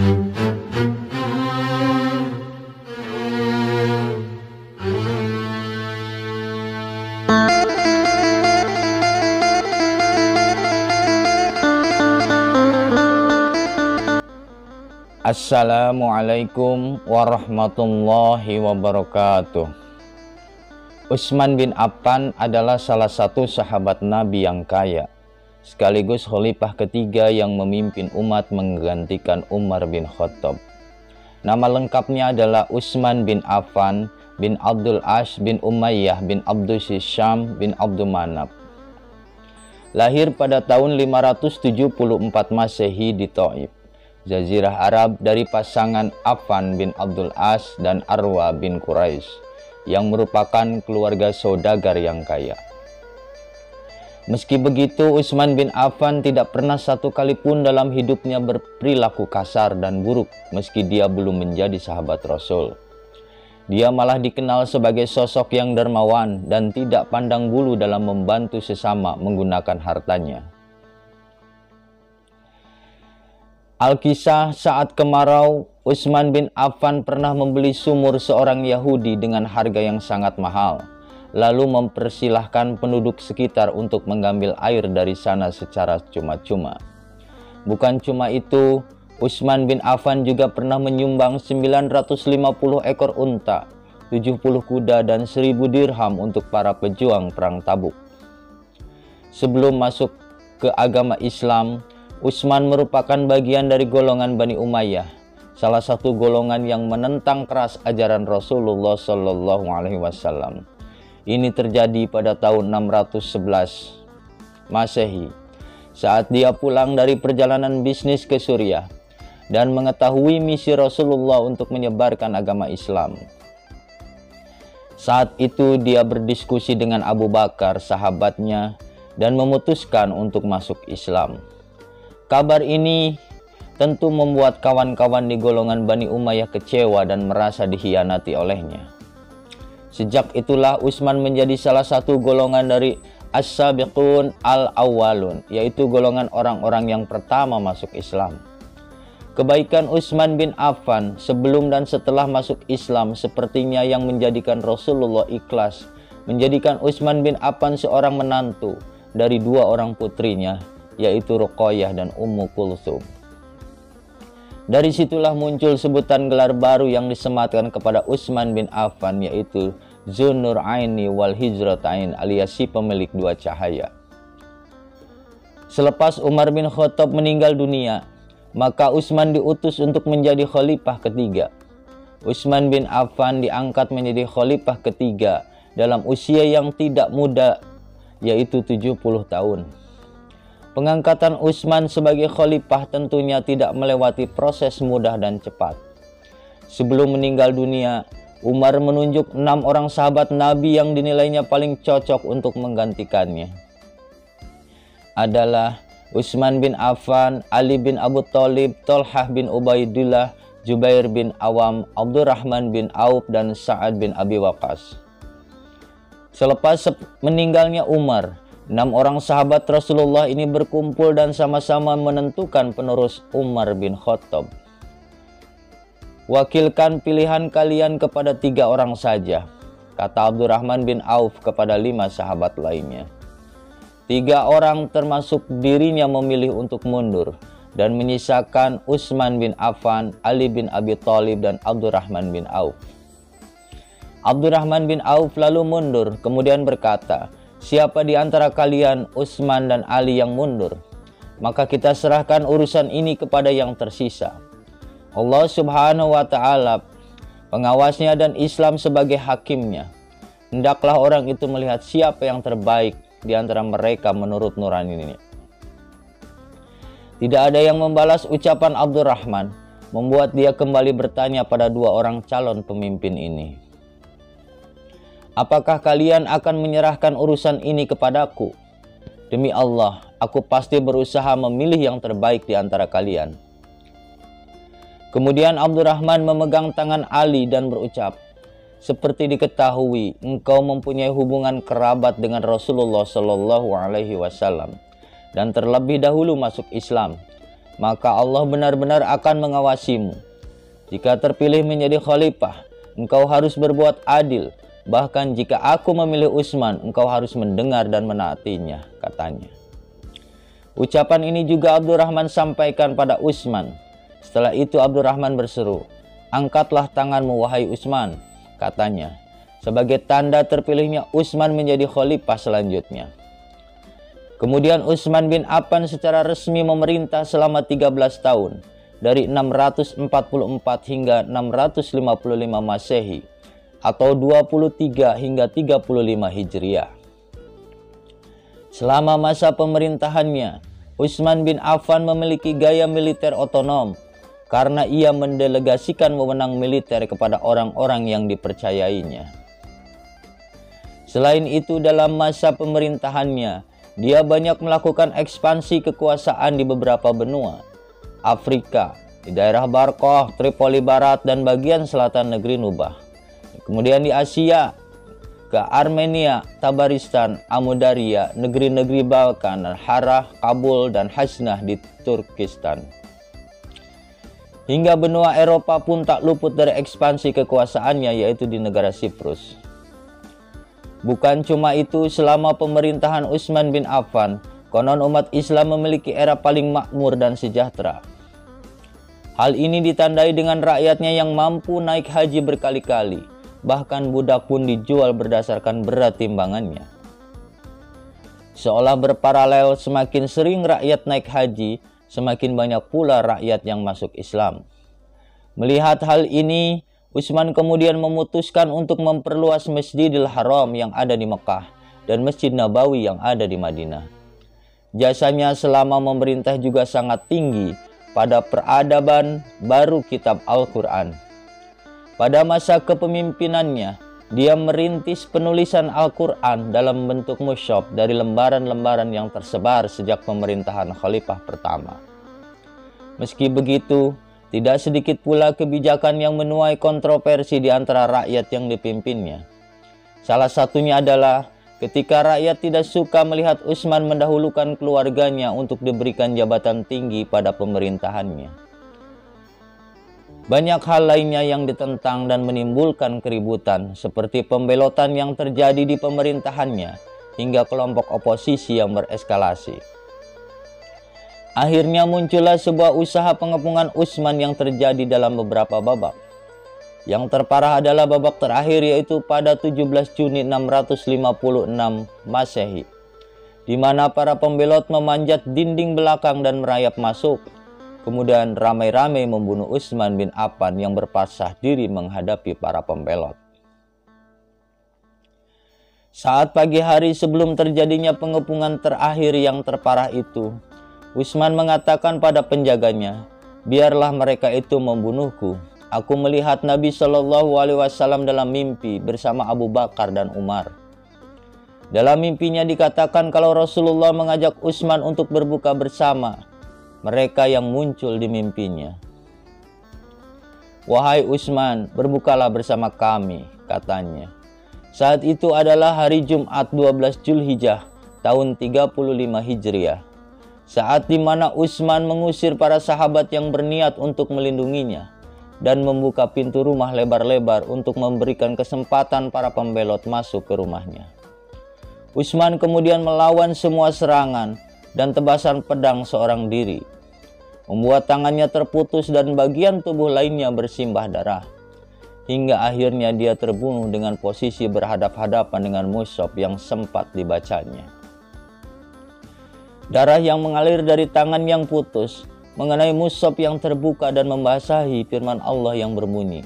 Assalamualaikum warahmatullahi wabarakatuh. Utsman bin Affan adalah salah satu sahabat Nabi yang kaya, sekaligus khalifah ketiga yang memimpin umat menggantikan Umar bin Khattab. Nama lengkapnya adalah Utsman bin Affan bin Abdul As bin Umayyah bin Abdus Syam bin Abdul Manaf. Lahir pada tahun 574 Masehi di Thaif, Jazirah Arab, dari pasangan Affan bin Abdul As dan Arwa bin Quraisy yang merupakan keluarga saudagar yang kaya. Meski begitu, Utsman bin Affan tidak pernah satu kali pun dalam hidupnya berperilaku kasar dan buruk meski dia belum menjadi sahabat Rasul. Dia malah dikenal sebagai sosok yang dermawan dan tidak pandang bulu dalam membantu sesama menggunakan hartanya. Alkisah saat kemarau, Utsman bin Affan pernah membeli sumur seorang Yahudi dengan harga yang sangat mahal, lalu mempersilahkan penduduk sekitar untuk mengambil air dari sana secara cuma-cuma. Bukan cuma itu, Utsman bin Affan juga pernah menyumbang 950 ekor unta, 70 kuda dan 1000 dirham untuk para pejuang perang Tabuk. Sebelum masuk ke agama Islam, Utsman merupakan bagian dari golongan Bani Umayyah, salah satu golongan yang menentang keras ajaran Rasulullah Shallallahu Alaihi Wasallam. Ini terjadi pada tahun 611 Masehi, saat dia pulang dari perjalanan bisnis ke Suriah dan mengetahui misi Rasulullah untuk menyebarkan agama Islam. Saat itu dia berdiskusi dengan Abu Bakar, sahabatnya, dan memutuskan untuk masuk Islam. Kabar ini tentu membuat kawan-kawan di golongan Bani Umayyah kecewa dan merasa dikhianati olehnya. Sejak itulah Utsman menjadi salah satu golongan dari As-Sabiqun Al-Awwalun, yaitu golongan orang-orang yang pertama masuk Islam. Kebaikan Utsman bin Affan sebelum dan setelah masuk Islam sepertinya yang menjadikan Rasulullah ikhlas menjadikan Utsman bin Affan seorang menantu dari dua orang putrinya, yaitu Ruqayyah dan Ummu Kulsum. Dari situlah muncul sebutan gelar baru yang disematkan kepada Utsman bin Affan, yaitu Dzun Nuraini wal Hijratain, alias si pemilik dua cahaya. Selepas Umar bin Khattab meninggal dunia, maka Utsman diutus untuk menjadi khalifah ketiga. Utsman bin Affan diangkat menjadi khalifah ketiga dalam usia yang tidak muda, yaitu 70 tahun. Pengangkatan Utsman sebagai khalifah tentunya tidak melewati proses mudah dan cepat. Sebelum meninggal dunia, Umar menunjuk 6 orang sahabat Nabi yang dinilainya paling cocok untuk menggantikannya. Adalah Utsman bin Affan, Ali bin Abu Thalib, Thalhah bin Ubaidillah, Jubair bin Awam, Abdurrahman bin Auf, dan Sa'ad bin Abi Waqqas. Selepas meninggalnya Umar, 6 orang sahabat Rasulullah ini berkumpul dan sama-sama menentukan penerus Umar bin Khattab. Wakilkan pilihan kalian kepada 3 orang saja, kata Abdurrahman bin Auf kepada 5 sahabat lainnya. 3 orang termasuk dirinya memilih untuk mundur dan menyisakan Utsman bin Affan, Ali bin Abi Thalib, dan Abdurrahman bin Auf. Abdurrahman bin Auf lalu mundur, kemudian berkata, "Siapa di antara kalian, Utsman dan Ali, yang mundur? Maka kita serahkan urusan ini kepada yang tersisa. Allah Subhanahu wa Ta'ala pengawasnya dan Islam sebagai hakimnya. Hendaklah orang itu melihat siapa yang terbaik di antara mereka menurut nurani ini." Tidak ada yang membalas ucapan Abdurrahman, membuat dia kembali bertanya pada 2 orang calon pemimpin ini, "Apakah kalian akan menyerahkan urusan ini kepadaku? Demi Allah, aku pasti berusaha memilih yang terbaik di antara kalian." Kemudian Abdurrahman memegang tangan Ali dan berucap, "Seperti diketahui, engkau mempunyai hubungan kerabat dengan Rasulullah Shallallahu Alaihi Wasallam dan terlebih dahulu masuk Islam. maka Allah benar-benar akan mengawasimu. Jika terpilih menjadi khalifah, engkau harus berbuat adil. Bahkan jika aku memilih Utsman, engkau harus mendengar dan menaatinya, katanya. Ucapan ini juga Abdurrahman sampaikan pada Utsman. Setelah itu Abdurrahman berseru, "Angkatlah tanganmu wahai Utsman," katanya, sebagai tanda terpilihnya Utsman menjadi khalifah selanjutnya. Kemudian Utsman bin Affan secara resmi memerintah selama 13 tahun, dari 644 hingga 655 Masehi, atau 23 hingga 35 Hijriah. Selama masa pemerintahannya, Utsman bin Affan memiliki gaya militer otonom karena ia mendelegasikan wewenang militer kepada orang-orang yang dipercayainya. Selain itu, dalam masa pemerintahannya, dia banyak melakukan ekspansi kekuasaan di beberapa benua, Afrika, di daerah Barqah, Tripoli Barat, dan bagian selatan negeri Nubah. Kemudian di Asia, ke Armenia, Tabaristan, Amudarya, negeri-negeri Balkan, Harrah, Kabul, dan Hasnah di Turkistan. Hingga benua Eropa pun tak luput dari ekspansi kekuasaannya, yaitu di negara Siprus. Bukan cuma itu, selama pemerintahan Utsman bin Affan, konon umat Islam memiliki era paling makmur dan sejahtera. Hal ini ditandai dengan rakyatnya yang mampu naik haji berkali-kali, bahkan budak pun dijual berdasarkan berat timbangannya. Seolah berparalel, semakin sering rakyat naik haji, semakin banyak pula rakyat yang masuk Islam. Melihat hal ini, Utsman kemudian memutuskan untuk memperluas Masjidil Haram yang ada di Mekah dan Masjid Nabawi yang ada di Madinah. Jasanya selama memerintah juga sangat tinggi pada peradaban baru kitab Al-Quran. Pada masa kepemimpinannya, dia merintis penulisan Al-Quran dalam bentuk mushaf dari lembaran-lembaran yang tersebar sejak pemerintahan Khalifah pertama. Meski begitu, tidak sedikit pula kebijakan yang menuai kontroversi di antara rakyat yang dipimpinnya. Salah satunya adalah ketika rakyat tidak suka melihat Utsman mendahulukan keluarganya untuk diberikan jabatan tinggi pada pemerintahannya. Banyak hal lainnya yang ditentang dan menimbulkan keributan, seperti pembelotan yang terjadi di pemerintahannya hingga kelompok oposisi yang bereskalasi. Akhirnya muncullah sebuah usaha pengepungan Utsman yang terjadi dalam beberapa babak. Yang terparah adalah babak terakhir, yaitu pada 17 Juni 656 Masehi, di mana para pembelot memanjat dinding belakang dan merayap masuk, kemudian ramai-ramai membunuh Utsman bin Affan yang berpasrah diri menghadapi para pembelot. Saat pagi hari sebelum terjadinya pengepungan terakhir yang terparah itu, Utsman mengatakan pada penjaganya, "Biarlah mereka itu membunuhku. Aku melihat Nabi Shallallahu Alaihi Wasallam dalam mimpi bersama Abu Bakar dan Umar." Dalam mimpinya dikatakan kalau Rasulullah mengajak Utsman untuk berbuka bersama mereka yang muncul di mimpinya. "Wahai Utsman, berbukalah bersama kami," katanya. Saat itu adalah hari Jumat 12 Zulhijjah tahun 35 Hijriah. Saat di mana Utsman mengusir para sahabat yang berniat untuk melindunginya dan membuka pintu rumah lebar-lebar untuk memberikan kesempatan para pembelot masuk ke rumahnya. Utsman kemudian melawan semua serangan dan tebasan pedang seorang diri, membuat tangannya terputus dan bagian tubuh lainnya bersimbah darah, hingga akhirnya dia terbunuh dengan posisi berhadap-hadapan dengan mushaf yang sempat dibacanya. Darah yang mengalir dari tangan yang putus mengenai mushaf yang terbuka dan membasahi firman Allah yang berbunyi,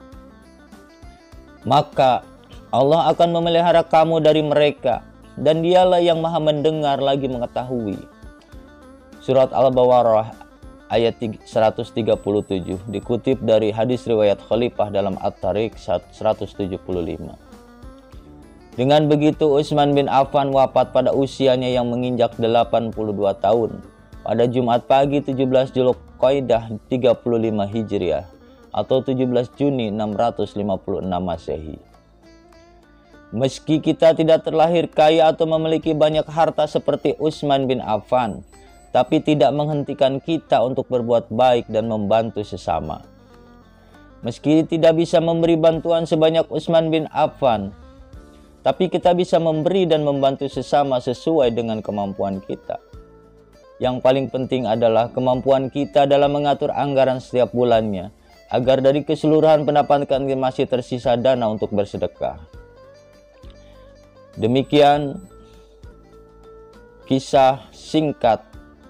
"Maka Allah akan memelihara kamu dari mereka, dan dialah yang maha mendengar lagi mengetahui." Surat Al-Baqarah ayat 137 dikutip dari hadis riwayat Khalifah dalam At-Tariq 175. Dengan begitu Utsman bin Affan wafat pada usianya yang menginjak 82 tahun pada Jumat pagi 17 Dzulqa'dah 35 Hijriah atau 17 Juni 656 Masehi. Meski kita tidak terlahir kaya atau memiliki banyak harta seperti Utsman bin Affan, tapi tidak menghentikan kita untuk berbuat baik dan membantu sesama. Meski tidak bisa memberi bantuan sebanyak Utsman bin Affan, tapi kita bisa memberi dan membantu sesama sesuai dengan kemampuan kita. Yang paling penting adalah kemampuan kita dalam mengatur anggaran setiap bulannya, agar dari keseluruhan pendapatan masih tersisa dana untuk bersedekah. Demikian kisah singkat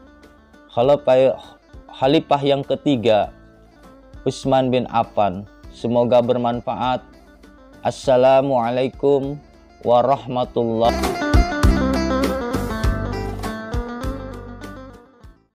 Khalifah yang ketiga, Utsman bin Affan. Semoga bermanfaat. Assalamualaikum warahmatullahi wabarakatuh.